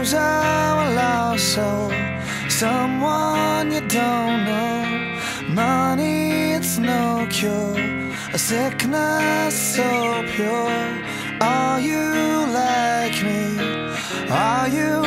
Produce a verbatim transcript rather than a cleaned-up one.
lose our lost soul, someone you don't know. Money, it's no cure, a sickness so pure. Are you like me? Are you